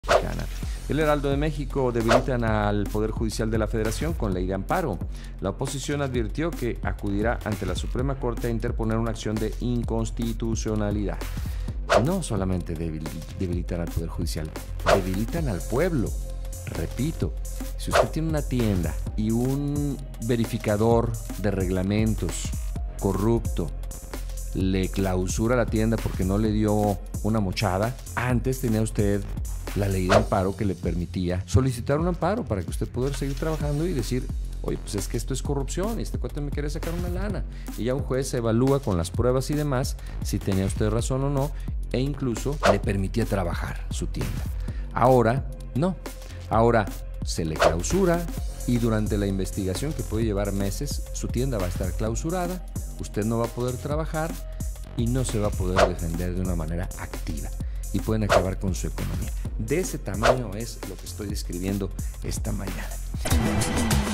Mexicana. El Heraldo de México debilitan al Poder Judicial de la Federación con ley de amparo. La oposición advirtió que acudirá ante la Suprema Corte a interponer una acción de inconstitucionalidad. No solamente debilitan al Poder Judicial, debilitan al pueblo. Repito, si usted tiene una tienda y un verificador de reglamentos corrupto le clausura la tienda porque no le dio una mochada, antes tenía usted la ley de amparo que le permitía solicitar un amparo para que usted pudiera seguir trabajando y decir, oye, pues es que esto es corrupción y este cuate me quiere sacar una lana. Y ya un juez evalúa con las pruebas y demás si tenía usted razón o no, e incluso le permitía trabajar su tienda. Ahora, no. Ahora se le clausura y durante la investigación, que puede llevar meses, su tienda va a estar clausurada, usted no va a poder trabajar y no se va a poder defender de una manera activa. Y pueden acabar con su economía. De ese tamaño es lo que estoy describiendo esta mañana.